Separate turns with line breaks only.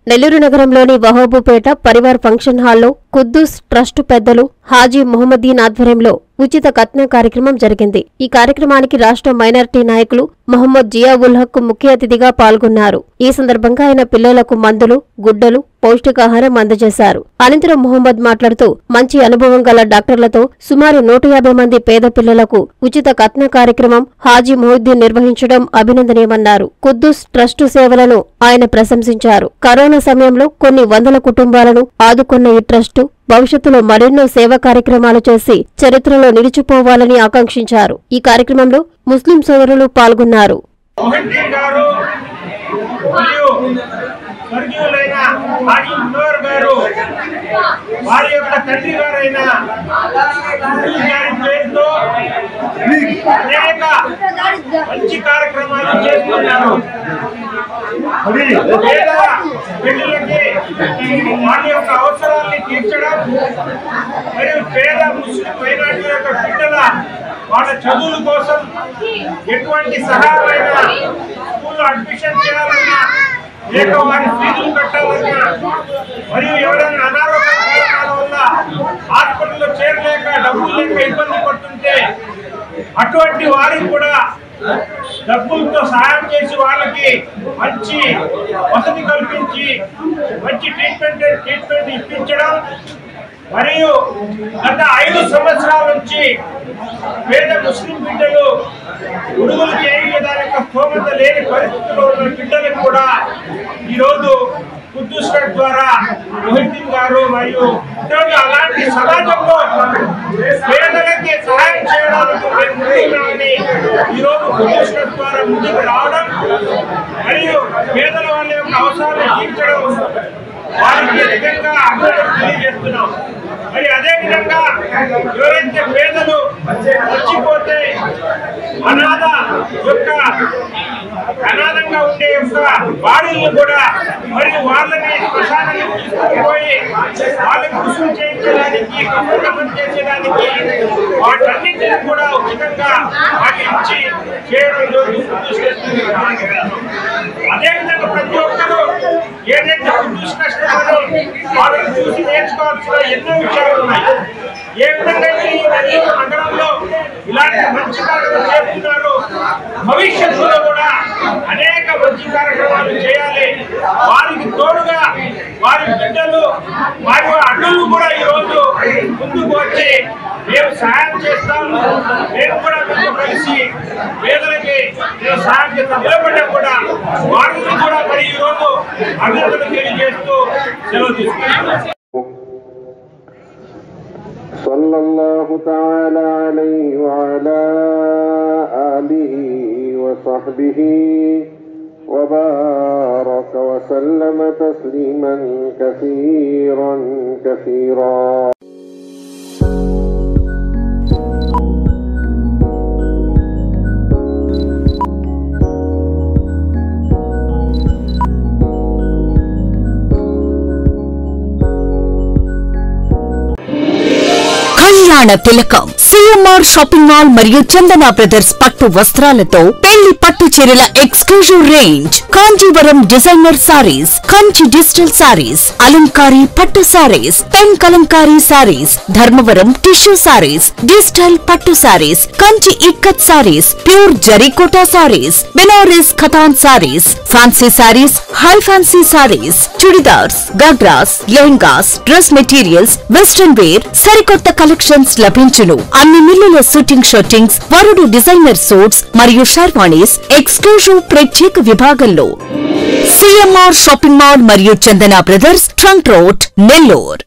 నెల్లూరు నగరంలోని వహోబుపేట పరివార్ ఫంక్షన్ హాల్లో కుద్దూస్ ట్రస్టు పెద్దలు హాజీ మొహమ్మదీన్ ఆధ్వర్యంలో ఉచిత కత్న కార్యక్రమం జరిగింది. ఈ కార్యక్రమానికి రాష్ట్ర మైనారిటీ నాయకులు మొహమ్మద్ జియావుల్ హక్ ముఖ్య అతిథిగా పాల్గొన్నారు. ఈ సందర్భంగా ఆయన పిల్లలకు మందులు, గుడ్డలు, పౌష్టికాహారం అందజేశారు. అనంతరం మొహమ్మద్ మాట్లాడుతూ మంచి అనుభవం గల డాక్టర్లతో సుమారు 150 మంది పేద పిల్లలకు ఉచిత కత్న కార్యక్రమం హాజీ మొహమ్మదీన్ నిర్వహించడం అభినందనీయమన్నారు. కుద్దూస్ ట్రస్టు సేవలను ఆయన ప్రశంసించారు. కరోనా సమయంలో కొన్ని వందల కుటుంబాలను ఆదుకున్న ఈ ట్రస్టు భవిష్యత్తులో మరెన్నో సేవా కార్యక్రమాలు చేసి చరిత్రలో నిలిచిపోవాలని ఆకాంక్షించారు. ఈ కార్యక్రమంలో ముస్లిం సోదరులు పాల్గొన్నారు.
అవసరాన్ని తీర్చడం మరియు పేద ముస్లిం మైనారిటీ యొక్క బిడ్డల వాళ్ళ చదువుల కోసం ఎటువంటి సహాయమైన స్కూల్లో అడ్మిషన్ చేయాలన్నా లేక వారి ఫీజులు కట్టాలన్నా మరియు ఎవరైనా అనారోగ్య కారణాల వల్ల హాస్పిటల్లో చేరలేక డబ్బులు లేక ఇబ్బంది పడుతుంటే అటువంటి వారికి కూడా డబ్బులతో సహాయం చేసి వాళ్ళకి మంచి వసతి కల్పించి మంచి ట్రీట్మెంట్ ఇప్పించడం మరియు గత 5 సంవత్సరాల నుంచి పేద ముస్లిం బిడ్డలు ఉడుగులు చేయించడానికి స్తోమత లేని పరిస్థితుల్లో ఉన్న బిడ్డలకు కూడా ఈరోజు కుద్దూస్ ట్రస్ట్ ద్వారా మొహిద్దీన్ గారు మరియు అలాంటి సమాజంలో పేదలకి సహాయం చేయడానికి ఈరోజు కుద్దూస్ ట్రస్ట్ ద్వారా ముందుకు రావడం మరియు పేదల వాళ్ళ యొక్క అవసరాలను తీర్చడం వారికి నిజంగా అభివృద్ధి తెలియజేస్తున్నాం. మరి అదేవిధంగా ఎవరైతే పేదలు చచ్చిపోతే అనాథంగా ఉండే యొక్క బాడీలను కూడా మరియు వాళ్ళని శ్మశానానికి తీసుకుపోయి వాళ్ళకి రుసుము చేయించడానికి కప్పం చేసేదానికి వాటన్నింటినీ కూడా ఉచితంగా వాటి ఇచ్చి చేయడం అదేవిధంగా ప్రతి ఒక్కరూ ఏదైతే కుద్దూస్ ట్రస్ట్ వాళ్ళని చూసి నేర్చుకోవాల్సిన ఎన్నో విషయాలు ఉన్నాయి. ఏ విధంగా ఈ నెల్లూరు నగరంలో ఇలాంటి మంచి కార్యక్రమాలు చేస్తున్నారు, భవిష్యత్తులో కూడా అనేక మంచి కార్యక్రమాలు చేయాలి. వారికి తోడుగా వారి బిడ్డలు వారి అడ్డులు కూడా ఈరోజు ముందుకు వచ్చి మేము సహాయం చేస్తాం, మేము కూడా మీతో కలిసి పేదలకి మేము సహాయం చేస్తాం నిలబడ్డా కూడా వారికి కూడా మరి ఈరోజు అభినందనలు తెలియజేస్తూ సెలవు తీసుకుంటాం.
సల్లల్లాహు తఆలా అలైహి వఅలా ఆలిహి వసహ్బిహి వబారక వసల్లమ తస్లీమన్ కసీరా.
కళ్యాణ తిలకం సిఎంఆర్ షాపింగ్ మాల్ మరియు చందన బ్రదర్స్ పట్టు వస్త్రాలతో పెళ్లి పట్టు చీరల exclusive range, Kanjeevaram designer sarees, Kanchi digital sarees, అలంకారీ పట్టు sarees, pen Kalamkari sarees, Dharmavaram tissue sarees, digital పట్టు sarees, Kanchi Ikkat sarees, pure జరీకోటా sarees, Banaras Khatan sarees, fancy sarees, high fancy sarees, chudidars, ghagras, lehengas, dress materials, western wear సరికొత్త కలెక్షన్స్ లభించును. అన్ని మిల్లుల షూటింగ్ షర్టింగ్స్, వరుడు డిజైనర్ సూట్స్ మరియు షర్వాణీస్ ఎక్స్క్లూజివ్ ప్రత్యేక విభాగంలో సిఎంఆర్ షాపింగ్ మాల్ మరియు Chandana brothers trunk road, Nellore.